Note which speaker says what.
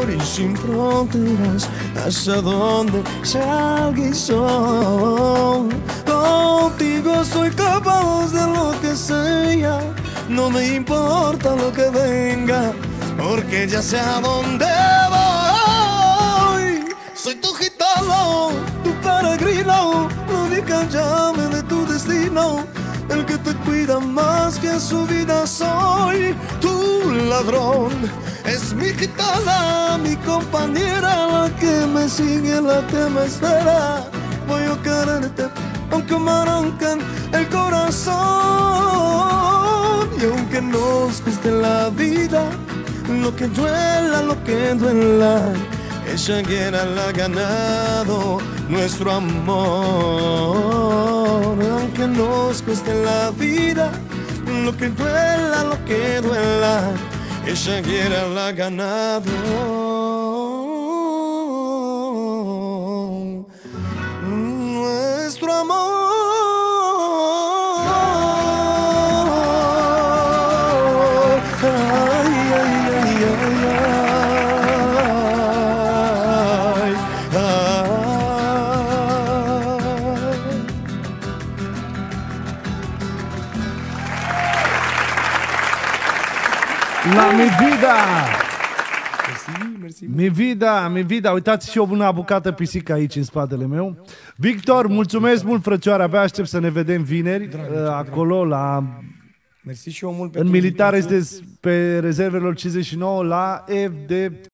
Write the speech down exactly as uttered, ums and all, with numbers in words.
Speaker 1: y sin fronteras, hasta donde sea el sol. Contigo soy capaz de lo que sea, no me importa lo que venga, porque ya sé a dónde voy. Soy tu gitano, tu peregrino, la única llave de tu destino, el que te cuida más que su vida. Soy tu ladrón, es mi gitana, mi compañera, la que me sigue, la que me espera. Voy a quererte aunque me arranquen el corazón, y aunque nos cueste la vida, lo que duela, lo que duela, ella quiera la ha ganado nuestro amor. Aunque nos cueste la vida, lo que duela, lo que duela, ella quiera la ha ganado nuestro amor.
Speaker 2: La mi vida!
Speaker 1: Mersi, mersi.
Speaker 2: Mi vida, mi vida, uitați și eu una bucată pisică aici în spatele meu. Victor, mulțumesc mult, frățioare, abia aștept să ne vedem vineri,
Speaker 1: Drag,
Speaker 2: acolo la...
Speaker 1: Mersi și eu mult
Speaker 2: În
Speaker 1: pentru
Speaker 2: militar
Speaker 1: invitație.
Speaker 2: este pe rezervelor cincizeci și nouă la F D